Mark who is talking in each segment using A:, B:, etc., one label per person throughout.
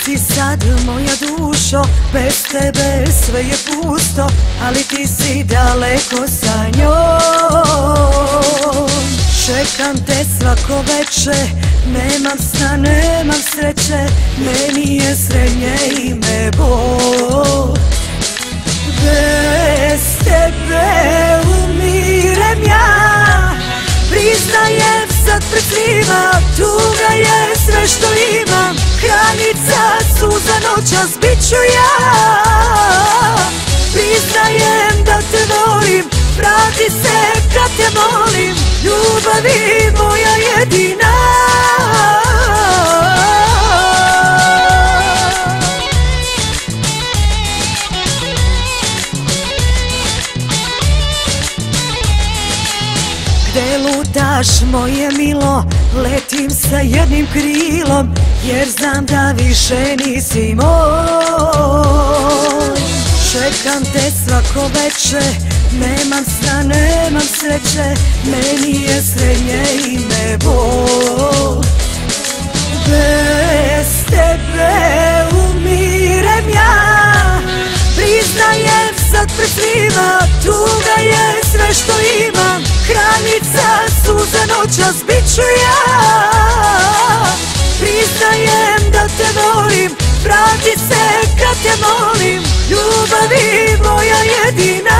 A: si sad moja dušo, bez tebe sve je pusto, ali ti si daleko sa njom. Čekam te svako veče, nemam sna, nemam sreće, meni je srednje ime Bog. Bez tebe umirem ja, priznajem sad pred svima, tuga je sve što imam, hranica suza noćas bit ću ja. Priznajem da te volim, vrati se kad te molim, ljubavi moja jedina. Gde lutaš moje milo, letim sa jednim krilom, jer znam da više nisi moj. Čekam te svako veče, nemam sna, nemam sreće, meni je srednje ime Bog. Bez tebe umirem ja, priznajem sad pred svima, tuga je sve što imam, hranica suza noćas bit ću ja. Priznajem da te volim, vrati se kad te molim, ljubavi moja jedina.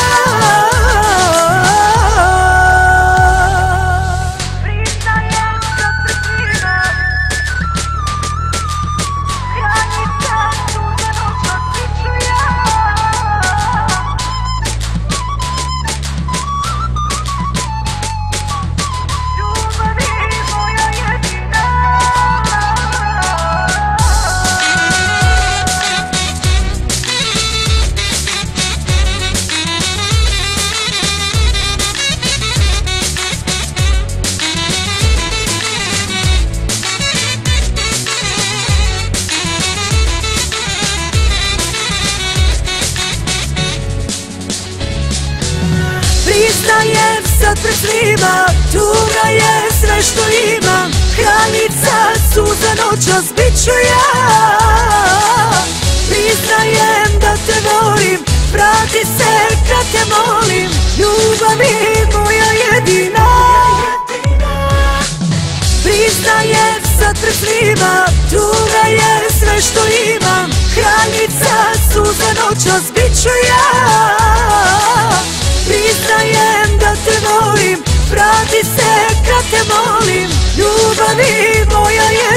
A: Priznajem sad pred svima, tuga je sve što imam, hranica suza noćas bit ću ja. Priznajem da te volim, vrati se kad te molim, ljubavi moja jedina. Priznajem sad pred svima, tuga je sve što imam, hranica suza noćas bit ću ja. Priznajem da te volim, vrati se kad te molim, ljubavi moja je